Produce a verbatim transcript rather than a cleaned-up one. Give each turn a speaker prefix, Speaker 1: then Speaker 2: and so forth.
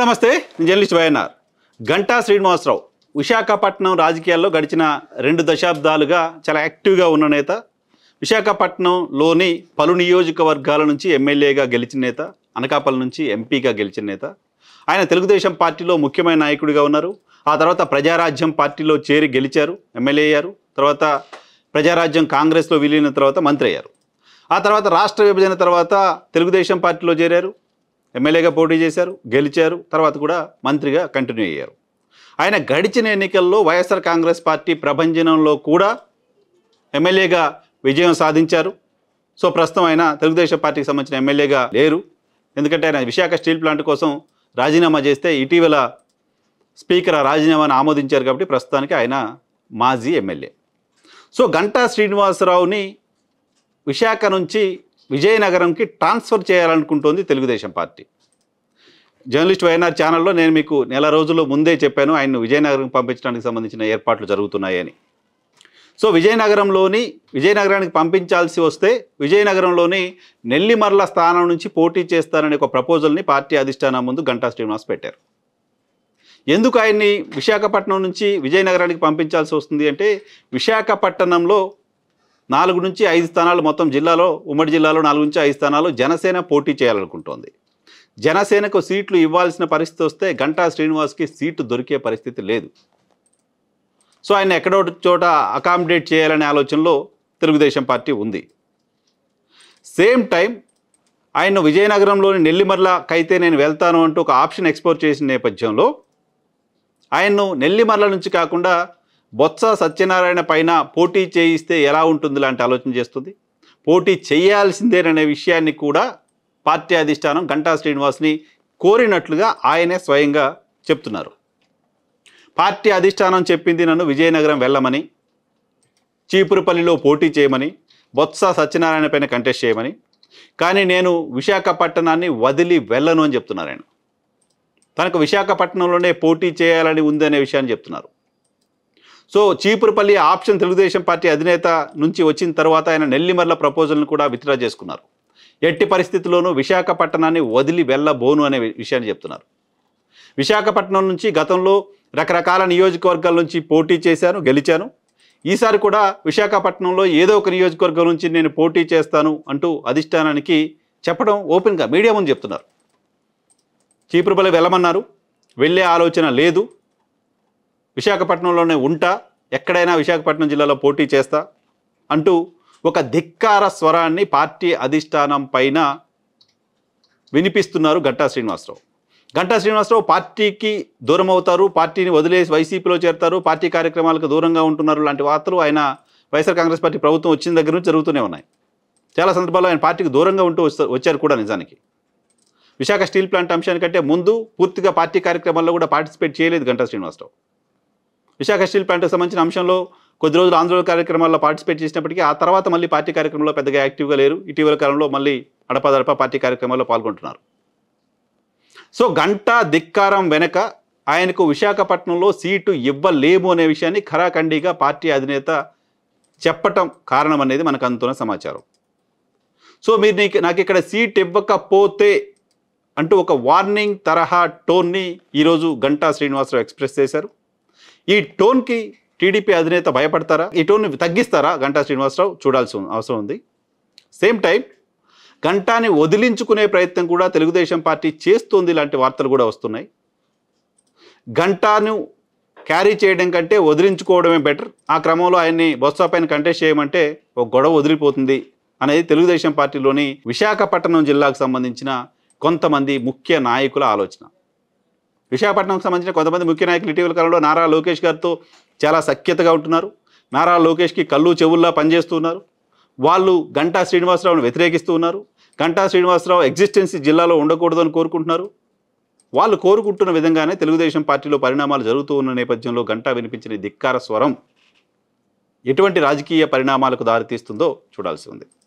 Speaker 1: Hello నమస్తే, నేను journalist YNR. Ganta Srinivasarao Visakhapatnam రాజకీయాల్లో గడిచిన రెండు దశాబ్దాలుగా చాలా యాక్టివ్గా ఉన్న నేత. విశాఖపట్నంలోని పలు నియోజకవర్గాల నుంచి ఎమ్మెల్యేగా గెలిచిన నేత, అనకాపల్లి నుంచి ఎంపీగా గెలిచిన నేత. ఆయన తెలుగుదేశం పార్టీలో ముఖ్యమైన నాయకుడిగా ఉన్నారు. ఆ తర్వాత ప్రజారాజ్యం పార్టీలో చేరి గెలిచారు, ఎమ్మెల్యే అయ్యారు. తర్వాత ప్రజారాజ్యం కాంగ్రెస్లో విలీన తర్వాత మంత్రి అయ్యారు. ఆ తర్వాత రాష్ట్ర విభజన తర్వాత తెలుగుదేశం పార్టీలో చేరారు, ఎమ్మెల్యేగా పోటీ చేశారు, గెలిచారు. తర్వాత కూడా మంత్రిగా కంటిన్యూ అయ్యారు. ఆయన గడిచిన ఎన్నికల్లో వైఎస్ఆర్ కాంగ్రెస్ పార్టీ ప్రభంజనంలో కూడా ఎమ్మెల్యేగా విజయం సాధించారు. సో ప్రస్తుతం ఆయన తెలుగుదేశం పార్టీకి సంబంధించిన ఎమ్మెల్యేగా లేరు. ఎందుకంటే ఆయన విశాఖ స్టీల్ ప్లాంట్ కోసం రాజీనామా చేస్తే ఇటీవల స్పీకర్ ఆ రాజీనామాను ఆమోదించారు. కాబట్టి ప్రస్తుతానికి ఆయన మాజీ ఎమ్మెల్యే. సో గంటా శ్రీనివాసరావుని విశాఖ నుంచి విజయనగరంకి ట్రాన్స్ఫర్ చేయాలనుకుంటోంది తెలుగుదేశం పార్టీ. జర్నలిస్ట్ వైఎన్ఆర్ ఛానల్లో నేను మీకు నెల రోజుల ముందే చెప్పాను ఆయన్ను విజయనగరంకి పంపించడానికి సంబంధించిన ఏర్పాట్లు జరుగుతున్నాయని. సో విజయనగరంలోని విజయనగరానికి పంపించాల్సి వస్తే విజయనగరంలోని నెల్లిమర్ల స్థానం నుంచి పోటీ చేస్తారనే ఒక ప్రపోజల్ని పార్టీ అధిష్టానం ముందు గంటా శ్రీనివాస్ పెట్టారు. ఎందుకు ఆయన్ని విశాఖపట్నం నుంచి విజయనగరానికి పంపించాల్సి వస్తుంది అంటే, విశాఖపట్నంలో నాలుగు నుంచి ఐదు స్థానాలు, మొత్తం జిల్లాలో ఉమ్మడి జిల్లాలో నాలుగు నుంచి ఐదు స్థానాలు జనసేన పోటీ చేయాలనుకుంటోంది. జనసేనకు సీట్లు ఇవ్వాల్సిన పరిస్థితి వస్తే గంటా శ్రీనివాస్కి సీటు దొరికే పరిస్థితి లేదు. సో ఆయన ఎక్కడో చోట అకామిడేట్ చేయాలనే ఆలోచనలో తెలుగుదేశం పార్టీ ఉంది. సేమ్ టైం ఆయన విజయనగరంలోని నెల్లిమర్లకైతే నేను వెళ్తాను అంటూ ఒక ఆప్షన్ ఎక్స్ప్లోర్ చేసిన నేపథ్యంలో ఆయన్ను నెల్లిమర్ల నుంచి కాకుండా బొత్స సత్యనారాయణ పైన పోటీ చేయిస్తే ఎలా ఉంటుంది లాంటి ఆలోచన చేస్తుంది. పోటీ చేయాల్సిందేననే విషయాన్ని కూడా పార్టీ అధిష్టానం గంటా శ్రీనివాస్ని కోరినట్లుగా ఆయనే స్వయంగా చెప్తున్నారు. పార్టీ అధిష్టానం చెప్పింది నన్ను విజయనగరం వెళ్ళమని, చీపురుపల్లిలో పోటీ చేయమని, బొత్స సత్యనారాయణ పైన కంటెస్ట్ చేయమని, కానీ నేను విశాఖపట్నాన్ని వదిలి వెళ్ళను అని చెప్తున్నారు ఆయన. తనకు విశాఖపట్నంలోనే పోటీ చేయాలని ఉందనే విషయాన్ని చెప్తున్నారు. So Chipurupalli option Telugu Desam party అధినేత నుంచి వచ్చిన తర్వాత ఆయన నెల్లిమర్ల ప్రపోజల్ని కూడా విత్డ్రా చేసుకున్నారు. ఎట్టి పరిస్థితుల్లోనూ విశాఖపట్నాన్ని వదిలి వెళ్ళబోను అనే విషయాన్ని చెప్తున్నారు. విశాఖపట్నం నుంచి గతంలో రకరకాల నియోజకవర్గాల నుంచి పోటీ చేశాను, గెలిచాను. ఈసారి కూడా విశాఖపట్నంలో ఏదో ఒక నియోజకవర్గం నుంచి నేను పోటీ చేస్తాను అంటూ అధిష్టానానికి చెప్పడం ఓపెన్గా మీడియా ముందు చెప్తున్నారు. చీపురుపల్లి వెళ్ళమన్నారు, వెళ్ళే ఆలోచన లేదు, విశాఖపట్నంలోనే ఉంటా, ఎక్కడైనా విశాఖపట్నం జిల్లాలో పోటీ చేస్తా అంటూ ఒక ధిక్కార స్వరాన్ని పార్టీ అధిష్టానం పైన వినిపిస్తున్నారు గంటా శ్రీనివాసరావు. గంటా శ్రీనివాసరావు పార్టీకి దూరం అవుతారు, పార్టీని వదిలేసి వైసీపీలో చేరతారు, పార్టీ కార్యక్రమాలకు దూరంగా ఉంటున్నారు లాంటి వార్తలు ఆయన వైఎస్ఆర్ కాంగ్రెస్ పార్టీ ప్రభుత్వం వచ్చిన దగ్గర నుంచి జరుగుతూనే ఉన్నాయి. చాలా సందర్భాల్లో ఆయన పార్టీకి దూరంగా ఉంటూ వచ్చారు కూడా. నిజానికి విశాఖ స్టీల్ ప్లాంట్ అంశానికంటే ముందు పూర్తిగా పార్టీ కార్యక్రమాల్లో కూడా పార్టిసిపేట్ చేయలేదు గంటా శ్రీనివాసరావు. విశాఖ స్టీల్ ప్లాంట్కి సంబంధించిన అంశంలో కొద్ది రోజులు ఆందోళన కార్యక్రమాల్లో పార్టిసిపేట్ చేసినప్పటికీ ఆ తర్వాత మళ్ళీ పార్టీ కార్యక్రమంలో పెద్దగా యాక్టివ్గా లేరు. ఇటీవల కాలంలో మళ్ళీ అడపాదడపా పార్టీ కార్యక్రమాల్లో పాల్గొంటున్నారు. సో గంటా ధిక్కారం వెనక ఆయనకు విశాఖపట్నంలో సీటు ఇవ్వలేము అనే విషయాన్ని ఖరాఖండిగా పార్టీ అధినేత చెప్పటం కారణం అనేది మనకు అందుతున్న సమాచారం. సో మీరు నీకు నాకు ఇక్కడ సీట్ ఇవ్వకపోతే అంటూ ఒక వార్నింగ్ తరహా టోన్ని ఈరోజు గంటా శ్రీనివాసరావు ఎక్స్ప్రెస్ చేశారు. ఈ టోన్కి టీడీపీ అధినేత భయపడతారా, ఈ టోన్ని తగ్గిస్తారా గంటా శ్రీనివాసరావు చూడాల్సి అవసరం ఉంది. సేమ్ టైం గంటాని వదిలించుకునే ప్రయత్నం కూడా తెలుగుదేశం పార్టీ చేస్తుంది లాంటి వార్తలు కూడా వస్తున్నాయి. గంటాను క్యారీ చేయడం కంటే వదిలించుకోవడమే బెటర్. ఆ క్రమంలో ఆయన్ని బొత్స పైన కంటెస్ట్ చేయమంటే ఒక గొడవ వదిలిపోతుంది అనేది తెలుగుదేశం పార్టీలోని విశాఖపట్నం జిల్లాకు సంబంధించిన కొంతమంది ముఖ్య నాయకుల ఆలోచన. విశాఖపట్నంకి సంబంధించిన కొంతమంది ముఖ్య నాయకులు ఇటీవల కాలంలో నారా లోకేష్ గారితో చాలా సఖ్యతగా ఉంటున్నారు. నారా లోకేష్కి కళ్ళు చెవుల్లా పనిచేస్తున్నారు. వాళ్ళు గంటా శ్రీనివాసరావును వ్యతిరేకిస్తూ ఉన్నారు. గంటా శ్రీనివాసరావు ఎగ్జిస్టెన్సీ జిల్లాలో ఉండకూడదు అని కోరుకుంటున్నారు. వాళ్ళు కోరుకుంటున్న విధంగానే తెలుగుదేశం పార్టీలో పరిణామాలు జరుగుతూ ఉన్న నేపథ్యంలో గంటా వినిపించిన ధిక్కార స్వరం ఎటువంటి రాజకీయ పరిణామాలకు దారితీస్తుందో చూడాల్సి ఉంది.